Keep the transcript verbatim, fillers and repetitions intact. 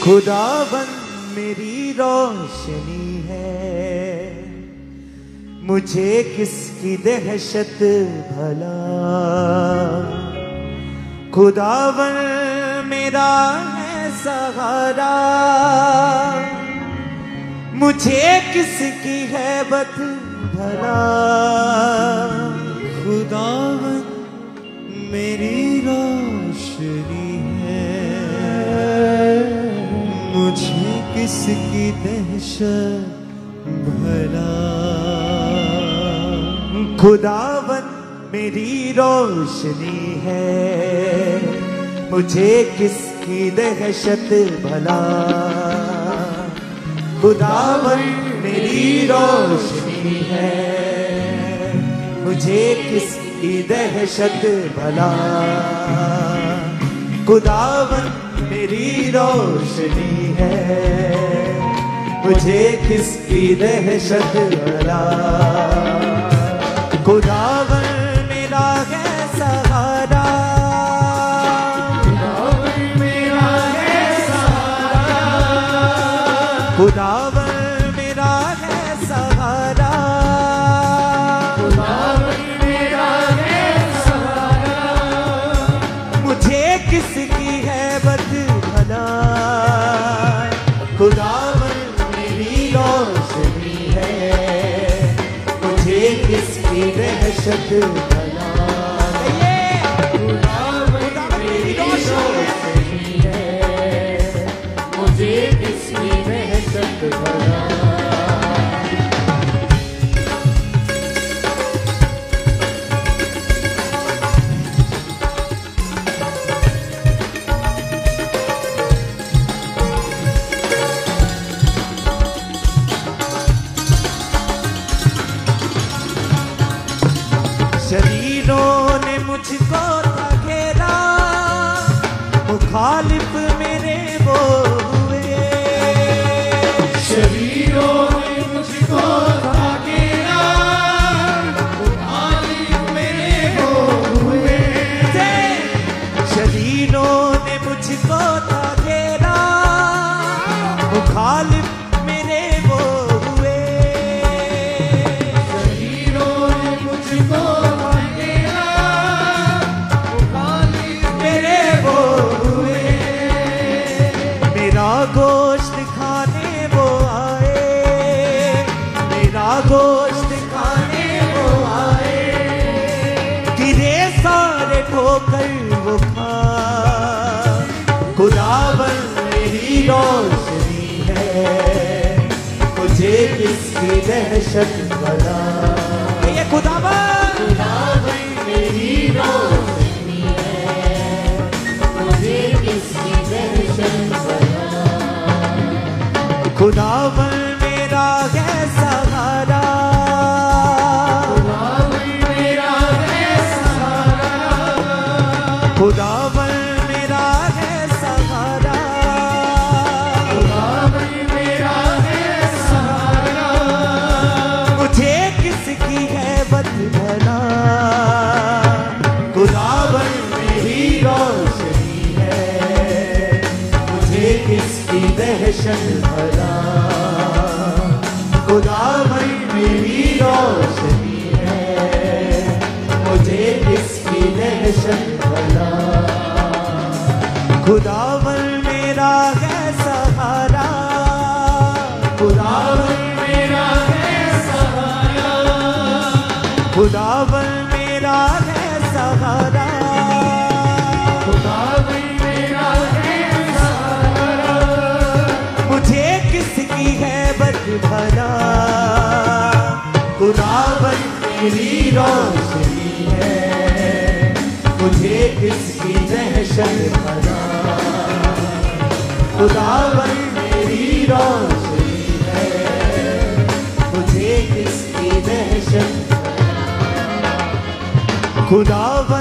खुदावन मेरी रोशनी है, मुझे किसकी दहशत भला। खुदावन मेरा है सहारा, मुझे किसकी हैबत भला। खुदावन मेरी रोशनी है, मुझे किसकी दहशत भला। खुदावन मेरी रोशनी है, मुझे किसकी दहशत भला। खुदावन मेरी रोशनी है, मुझे किसकी दहशत भला। खुदावन मेरी रोशनी है, मुझे किसकी दहशत भला। खुदावन मेरा है सहारा, खुदावन मेरा है सहारा। खुदावन मेरा है सहारा, खुदावन मेरा है सहारा। मुझे किसकी हैबत भला। खुदावन मेरी रोशनी है, मुझे किसकी दहशत भला। खुदावन मेरी रोशनी है, मुझे किसकी दहशत भला। शरीरों ने मुझको था घेरा, मुखालिफ मेरे वो हुए। शरीरों ने मुझको था घेरा, मुखालिफ मेरे वो हुए। शरीरों ने मुझको था घेरा, मुखालिफ मेरे वो हुए। शरीरों ने मुझको गोश्त खाने वो आए, मेरा गोश्त खाने वो आए। गिरे सारे ठोकर वो खा। खुदावन मेरी रोशनी है, मुझे किसकी दहशत भला। ये खुदावन खुदावन मेरी रोशनी है, मुझे किसकी दहशत भला। खुदावन मेरा है सहारा, खुदावन मेरा है सहारा। खुदावन मेरा है सहारा, खुदावन मेरा है सहारा। मुझे किसकी हैबत भला। खुदावन मेरी रोशनी है, मुझे किसकी दहशत भला। खुदावन मेरी रोशनी है, मुझे किसकी दहशत भला। खुदावन मेरा है सहारा, खुदावन मेरा है सहारा। खुदावन मेरा है सहारा, खुदावन मेरा है सहारा। मुझे किसकी हैबत भला। खुदावन मेरी रोशनी है, मुझे किसकी दहशत भला। खुदावन मेरी रोशनी है, मुझे किसकी दहशत भला। खुदावन